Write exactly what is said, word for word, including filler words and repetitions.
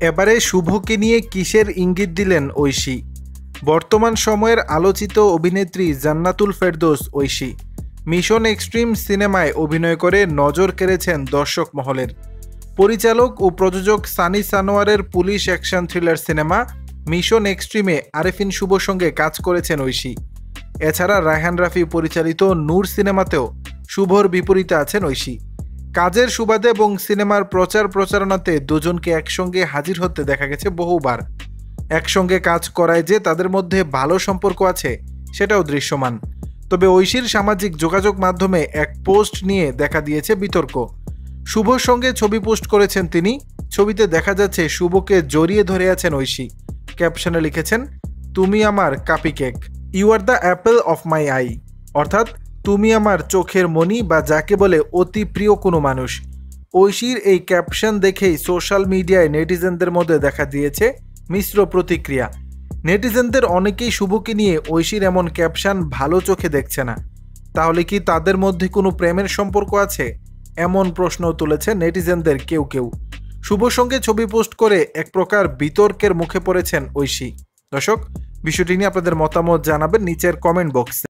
এবারে শুভকে নিয়ে কিসের ইঙ্গিত দিলেন ঐশী? বর্তমান সময়ের আলোচিত অভিনেত্রী জান্নাতুল ফেরদৌস ঐশী মিশন এক্সট্রিম সিনেমায় অভিনয় করে নজর কেড়েছেন দর্শক মহলের। পরিচালক ও প্রযোজক সানি সানোয়ারের police action thriller cinema mission এক্সট্রিমে আরেফিন শুভর সঙ্গে কাজ করেছেন ঐশী। এছাড়া রায়হান রাফি পরিচালিত নূর সিনেমাতেও শুভর বিপরীতে আছেন ঐশী। কাজের সুবাদে এবং সিনেমার প্রচার প্রচারণাতে দুজনকে একসঙ্গে হাজির হতে দেখা গেছে বহুবার। একসঙ্গে কাজ করায় যে তাদের মধ্যে ভালো সম্পর্ক আছে সেটাও দৃশ্যমান। তবে ঐশীর সামাজিক যোগাযোগ মাধ্যমে এক পোস্ট নিয়ে দেখা দিয়েছে বিতর্ক। শুভর সঙ্গে ছবি পোস্ট করেছেন তিনি। ছবিতে দেখা যাচ্ছে শুভকে জড়িয়ে ধরে আছেন ঐশী। ক্যাপশনে লিখেছেন, তুমি আমার cuppy cake, you are the apple of my eye, অর্থাৎ তুমি আমার চোখের মণি বা যাকে বলে অতি প্রিয় কোনো মানুষ। ঐশীর এই ক্যাপশন দেখেই সোশ্যাল মিডিয়ায় নেটিজেনদের মধ্যে দেখা দিয়েছে মিশ্র প্রতিক্রিয়া। নেটিজেনদের অনেকেই শুভকে নিয়ে ঐশীর এমন ক্যাপশন ভালো চোখে দেখছে না। তাহলে কি তাদের মধ্যে কোনো প্রেমের সম্পর্ক আছে? এমন প্রশ্ন তুলেছে নেটিজেনদের কেউ কেউ। শুভর সঙ্গে ছবি পোস্ট করে এক প্রকার বিতর্কের মুখে পড়েছেন ঐশী। দর্শক, বিষয়টি নিয়ে আপনাদের মতামত জানাবেন নিচের কমেন্ট বক্সে।